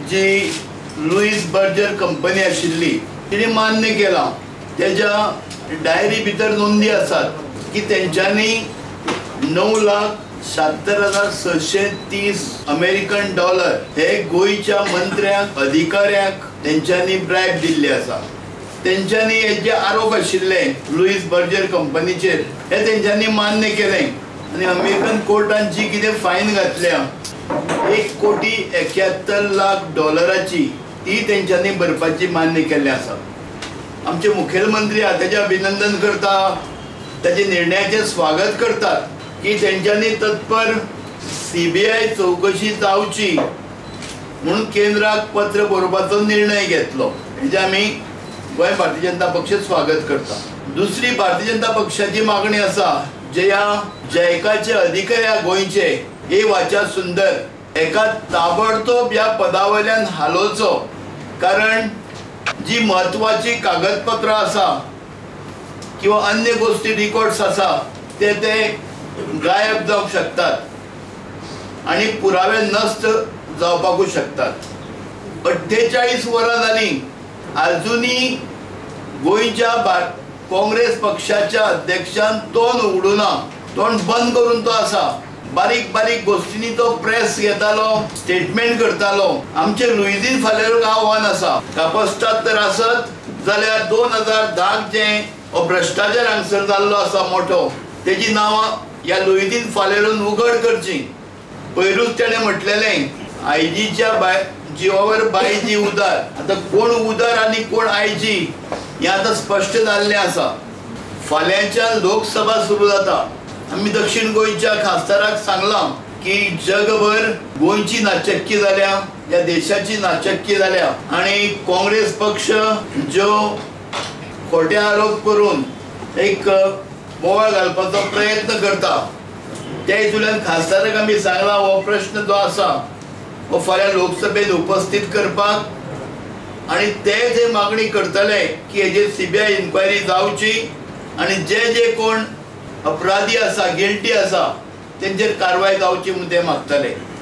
जी Lewis Berger company आशिल्ली तिने मान्य केला, त्याच्या डायरी भितर नोंदी आसात की तेंच्यांनी 9,77,630 अमेरिकन डॉलर हे गोयच्या मंत्र्यांक अधिकाऱ्यांक तेंच्यांनी ब्रायब दिल्ले आसा। तेंच्यांनी हे जे आरोप आशिल्ले लुईस बर्जर कंपनीचेर हे तेंच्यांनी मान्य केले आणि अमेरिकन कोर्टान जी कितें फायन घातल्या 1,71,00,000 डॉलराची ती तेंच्यांनी भरपाची मान्य केल्ले आसा। आमचे मुखेलमंत्री हातेचे अभिनंदन करता, त्याच्या निर्णयाचे स्वागत करतात की तेंच्यांनी तत्पर CBI चौकशी जावची म्हणून केंद्राक पत्र बरोवपाचो निर्णय घेतलो। हेजे आमी गोंय भारतीय जनता पक्ष स्वागत करता। दुसरी भारतीय जनता पक्षाची मागणी आसा जे ह्या जैकाचे अधिकारी गोंयचे हे वाचा सुंदर एका ताबडतोब ह्या पदावयल्यान हालोवचो, कारण जी महत्वाची कागदपत्र आसा किंवा अन्य गोष्टी रिकॉर्ड्स आसा ते गायब जावंक शकतात आणि पुरावे नष्ट जावपाकूच शकतात। 48 वरां जाली अजूनही गोंयच्या काँग्रेस पक्षाच्या अध्यक्षान तोंड उगडूना, तोंड बंद करून तो आसा। बारीक बारीक गोष्टींनी तो प्रेस घेतालो, स्टेटमेंट करतालो। आमचे लुईजीन फालेरूक आव्हान आसा, कापस्तात तर आसत जाल्यार 2010 जे भ्रष्टाचार हांगसर जाल्लो आसा मोठो, तेजी नांवां ह्या लुईजीन फालेरून उघड करची। पयरूच तेणें म्हटलेलें आयजीच्या जिवावर बायजी उदार। आता कोण उदार आणि कोण आयजी हे आता स्पष्ट जाल्लें आसा। फाल्यांच्या लोकसभा सुरू जाता। आम्ही दक्षिण गोंयच्या खासदाराक सांगलां की जगभर गोंयची नाचक्की जाल्या, या देशाची नाचक्की जाल्या आणि काँग्रेस पक्ष जो खोटे आरोप करून एक बोवाळ घालपाचो प्रयत्न करता, त्या हेतून खासदाराक आमी सांगला हो प्रश्न जो आसा हो फाल्यां लोकसभेत उपस्थित करपाक आणि ते मागणी करतले की हेजेर CBI इन्क्वायरी जावची आणि जे कोण अपराधी आसा, गिल्टी आसा तेंचेर कारवाय जावची म्हणून ते मागतले।